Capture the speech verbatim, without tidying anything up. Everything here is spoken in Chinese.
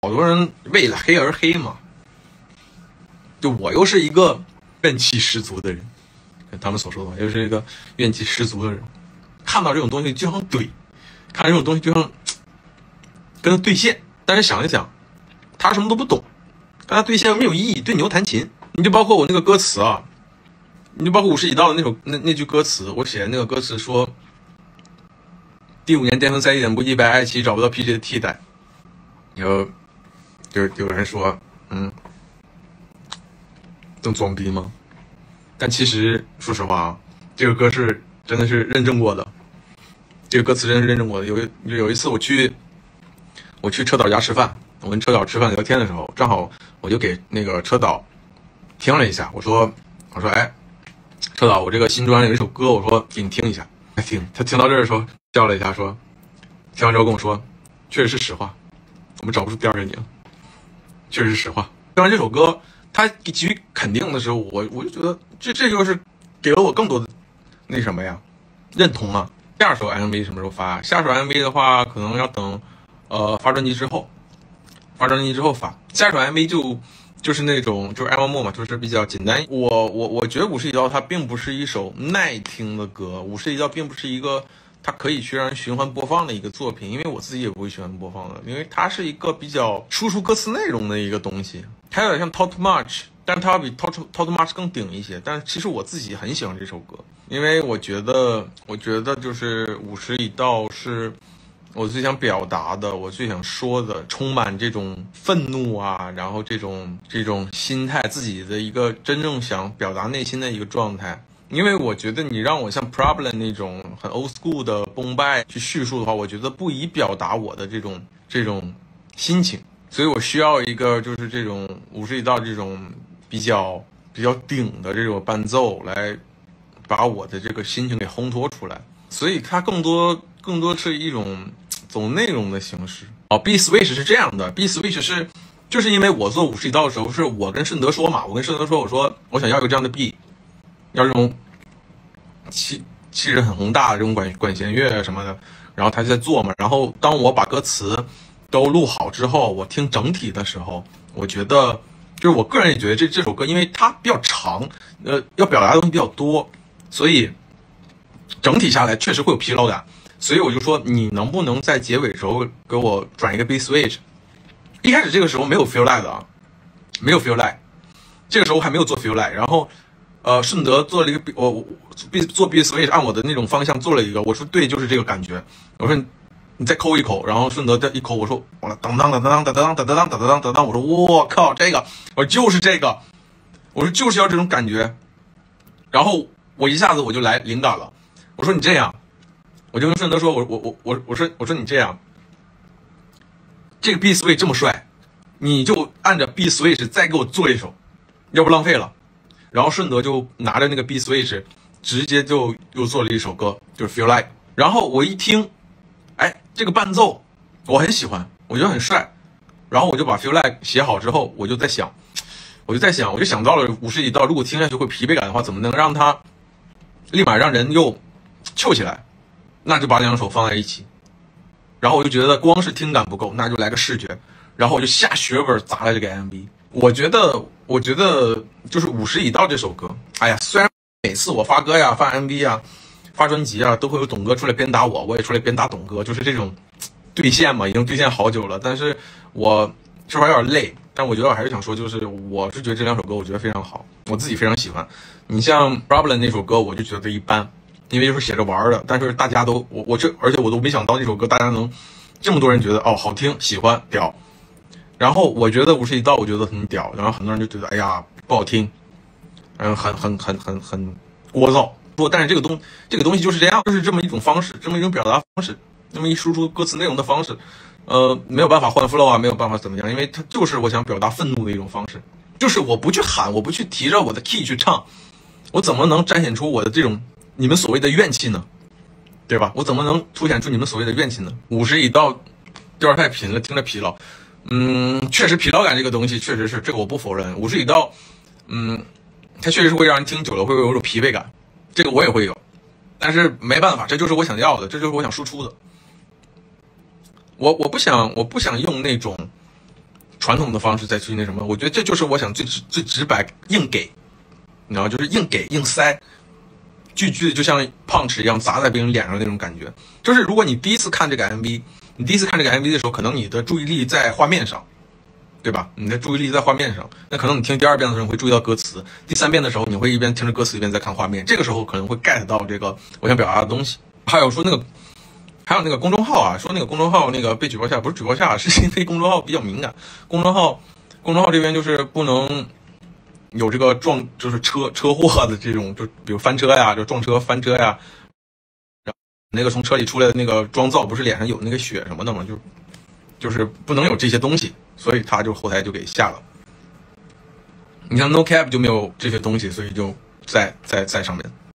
好多人为了黑而黑嘛。就我又是一个怨气十足的人，他们所说的话，又是一个怨气十足的人，看到这种东西就想怼，看到这种东西就想跟他对线。但是想一想，他什么都不懂，跟他对线没有意义，对牛弹琴。你就包括我那个歌词啊，你就包括五十一道的那首那那句歌词，我写的那个歌词说，第五年巅峰赛一点不意外，爱奇艺找不到 P J 的替代。有就有人说，嗯，这么装逼吗？但其实说实话，这个歌是真的是认证过的，这个歌词真是认证过的。有有一次我去我去车导家吃饭，我跟车导吃饭聊天的时候，正好我就给那个车导听了一下，我说我说哎，车导，我这个新专有一首歌，我说给你听一下。他听他听到这儿的时候笑了一下，说听完之后跟我说，确实是实话，我们找不出第二个你了，确实是实话。听完这首歌，他给予肯定的时候，我我就觉得这这就是给了我更多的那什么呀，认同啊。下首 M V 什么时候发？下首 M V 的话，可能要等呃发专辑之后，发专辑之后发。下首 M V 就就是那种就是爱忘寞嘛，就是比较简单。我我我觉得五十一刀它并不是一首耐听的歌，五十一刀并不是一个它可以去让人循环播放的一个作品，因为我自己也不会循环播放的，因为它是一个比较输出歌词内容的一个东西，它有点像 Talk Too Much， 但是它要比 Talk Too Talk Too Much 更顶一些。但是其实我自己很喜欢这首歌，因为我觉得我觉得就是五十一刀是我最想表达的，我最想说的，充满这种愤怒啊，然后这种这种心态，自己的一个真正想表达内心的一个状态。因为我觉得你让我像 Problem 那种很 old school 的崩败去叙述的话，我觉得不宜表达我的这种这种心情，所以我需要一个就是这种五十一道这种比较比较顶的这种伴奏来把我的这个心情给烘托出来，所以它更多更多是一种走内容的形式。哦 ，B Switch 是这样的 ，B Switch 是就是因为我做五十一道的时候，是我跟顺德说嘛，我跟顺德说，我说我想要一个这样的 B， 要这种气气质很宏大的这种管管弦乐什么的，然后他就在做嘛。然后当我把歌词都录好之后，我听整体的时候，我觉得就是我个人也觉得这这首歌，因为它比较长，呃，要表达的东西比较多，所以整体下来确实会有疲劳感。所以我就说，你能不能在结尾时候给我转一个 B switch？ 一开始这个时候没有 feel like 的啊，没有 feel like， 这个时候还没有做 feel like。然后，呃，顺德做了一个 B， 我 B 做 B switch， 按我的那种方向做了一个。我说对，就是这个感觉。我说你再抠一口，然后顺德再一口，我说完了，当当当当当当当当当当当当当，我说我靠，这个我就是这个，我说就是要这种感觉。然后我一下子我就来灵感了，我说你这样。我就跟顺德说，我我我我我说我说你这样，这个 B switch 这么帅，你就按着 B switch 再给我做一首，要不浪费了。然后顺德就拿着那个 B switch 直接就又做了一首歌，就是 Feel Like。然后我一听，哎，这个伴奏我很喜欢，我觉得很帅。然后我就把 Feel Like 写好之后，我就在想，我就在想，我就想到了五十几道，如果听下去会疲惫感的话，怎么能让它立马让人又揪起来？那就把两首放在一起，然后我就觉得光是听感不够，那就来个视觉，然后我就下血本砸了这个 M V。我觉得，我觉得就是五十已到这首歌，哎呀，虽然每次我发歌呀、发 M V 啊、发专辑啊，都会有董哥出来鞭打我，我也出来鞭打董哥，就是这种兑现嘛，已经兑现好久了。但是我这玩意儿有点累，但我觉得我还是想说，就是我是觉得这两首歌我觉得非常好，我自己非常喜欢。你像 Problem 那首歌，我就觉得一般。因为就是写着玩的，但是大家都我我这，而且我都没想到这首歌大家能这么多人觉得哦好听喜欢屌，然后我觉得五十一道我觉得很屌，然后很多人就觉得哎呀不好听，嗯很很很很很聒噪。不，但是这个东这个东西就是这样，就是这么一种方式，这么一种表达方式，这么一输出歌词内容的方式，呃没有办法换 flow 啊，没有办法怎么样，因为它就是我想表达愤怒的一种方式，就是我不去喊，我不去提着我的 key 去唱，我怎么能展现出我的这种你们所谓的怨气呢，对吧？我怎么能凸显出你们所谓的怨气呢？五十一道调太平了，听着疲劳。嗯，确实疲劳感这个东西确实是这个我不否认。五十一道，嗯，它确实是会让人听久了会有种疲惫感，这个我也会有，但是没办法，这就是我想要的，这就是我想输出的。我我不想我不想用那种传统的方式再去那什么，我觉得这就是我想最直最直白硬给，你知道，就是硬给硬塞，句句就像punch一样砸在别人脸上那种感觉。就是如果你第一次看这个 M V， 你第一次看这个 M V 的时候，可能你的注意力在画面上，对吧？你的注意力在画面上，那可能你听第二遍的时候你会注意到歌词，第三遍的时候你会一边听着歌词一边在看画面，这个时候可能会 get 到这个我想表达的东西。还有说那个。还有那个公众号啊，说那个公众号那个被举报下，不是举报下，是因为公众号比较敏感。公众号，公众号这边就是不能有这个撞，就是车车祸的这种，就比如翻车呀，就撞车翻车呀，然后那个从车里出来的那个妆造，不是脸上有那个血什么的嘛，就就是不能有这些东西，所以他就后台就给下了。你像 No Cap 就没有这些东西，所以就在在在上面。